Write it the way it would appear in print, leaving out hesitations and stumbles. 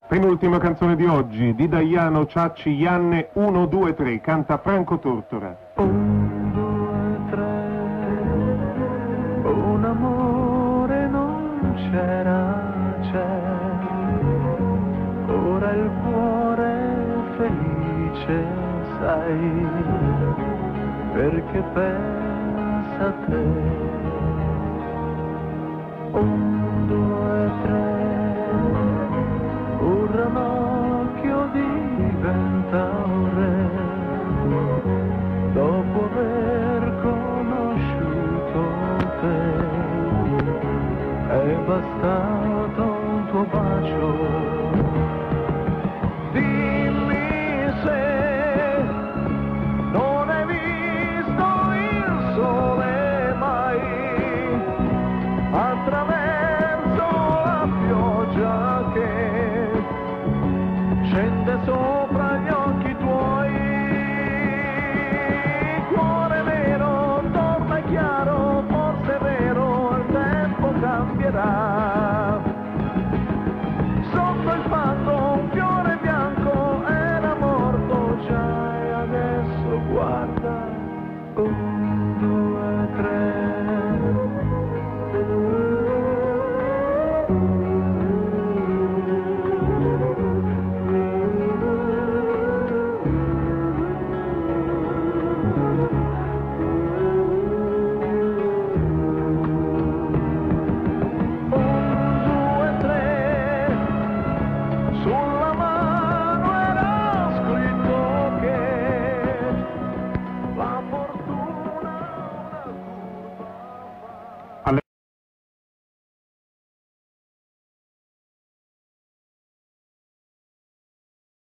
Penultima canzone di oggi, di Daiano Ciacci Ianne, 1, 2, 3, canta Franco Tortora. 1, 2, 3, un amore non c'era, c'è, ora il cuore è felice, sai, perché pensa a te. 1, 2, 3, un ranocchio diventa un re, dopo aver conosciuto te, è bastato un tuo bacio. Dimmi se non hai visto il sole mai attraverso la pioggia che scende sopra gli occhi tuoi. Cuore vero, torna chiaro, forse è vero, il tempo cambierà. Sotto il fango un fiore bianco era morto già e adesso guarda. 1, 2, 3. Sulla